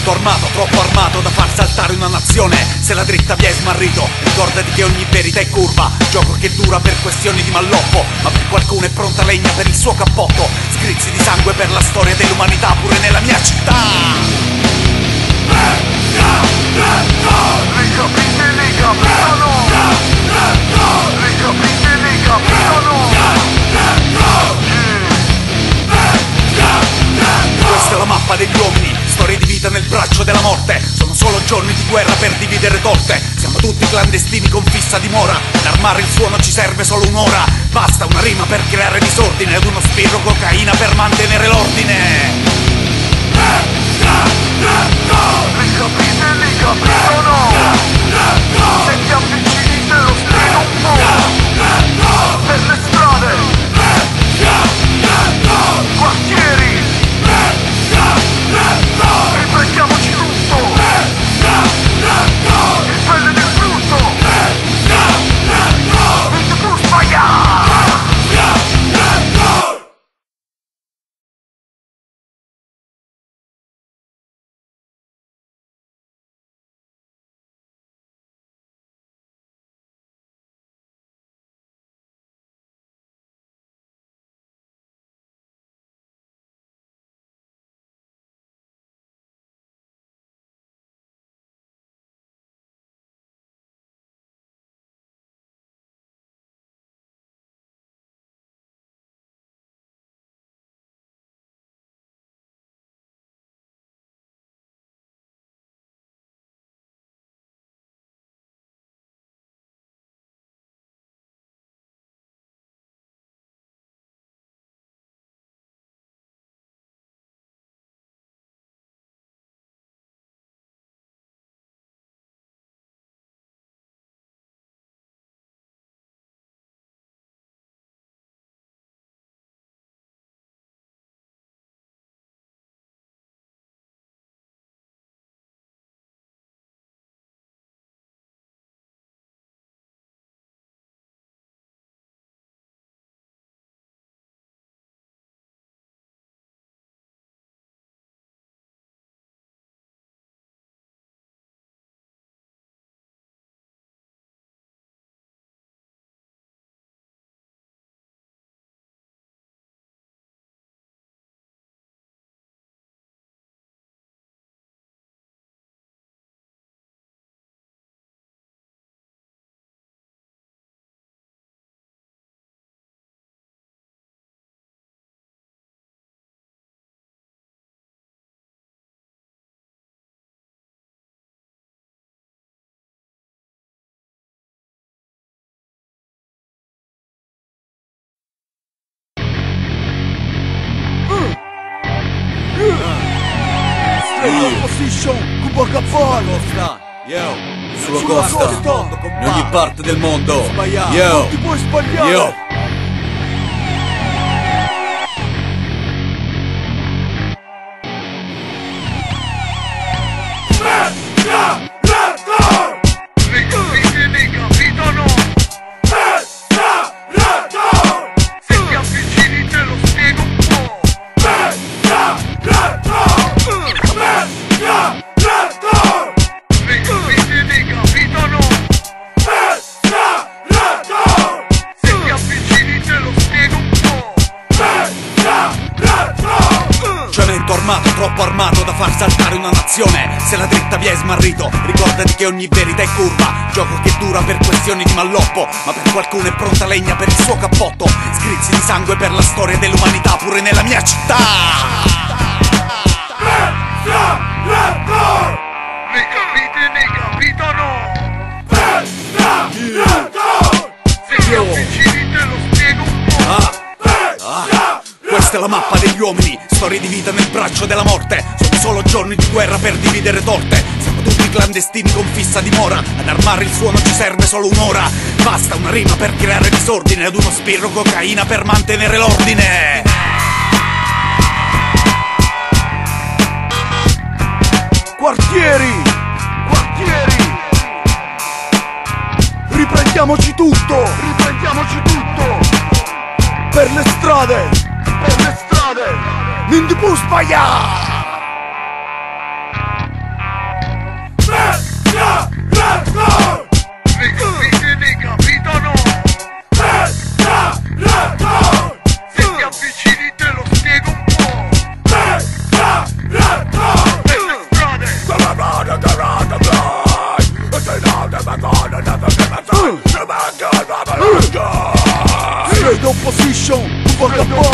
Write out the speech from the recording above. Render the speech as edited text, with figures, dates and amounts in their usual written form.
Cemento armato, troppo armato da far saltare una nazione. Se la dritta vi è smarrito, ricordati che ogni verità è curva. Gioco che dura per questioni di malloppo, ma per qualcuno è pronta legna per il suo cappotto. Scrizzi di sangue per la storia dell'umanità pure nella mia città. Questa è la mappa degli uomini, storie di vita nel braccio della morte. Sono solo giorni di guerra per dividere torte. Siamo tutti clandestini con fissa dimora. Ad armare il suono ci serve solo un'ora. Basta una rima per creare disordine, ad uno spirro cocaina per mantenere l'ordine. Li capito no. Se ti avvicini te lo spiego un po'. Per le strade, quartieri, riprendiamoci tutto. Il pelle del frutto. Il tuo sbagliato. Position, Cuba Costa, sulla costa, in ogni parte del mondo, Non ti puoi sbagliare. Li capito no. Se ti avvicini te lo spiego un po'. Li capito no. Se ti avvicini te lo spiego un po'. Cemento armato, troppo armato da far saltare una nazione. Se la dritta vi è smarrito, ricordati che ogni verità è curva. Gioco che dura per questioni di malloppo, ma per qualcuno è pronta legna per il suo cappotto. Scrizzi di sangue per la storia dell'umanità pure nella mia città. Li capito no. Se ti avvicini te lo spiego un po'. Questa è la mappa degli uomini, storie di vita nel braccio della morte. Sono solo giorni di guerra per dividere torte. Siamo tutti clandestini con fissa dimora. Ad armare il suono ci serve solo un'ora. Basta una rima per creare disordine, ad uno spirro cocaina per mantenere l'ordine. Quartieri, riprendiamoci tutto. Per le strade, non ti puoi sbagliare. Capone.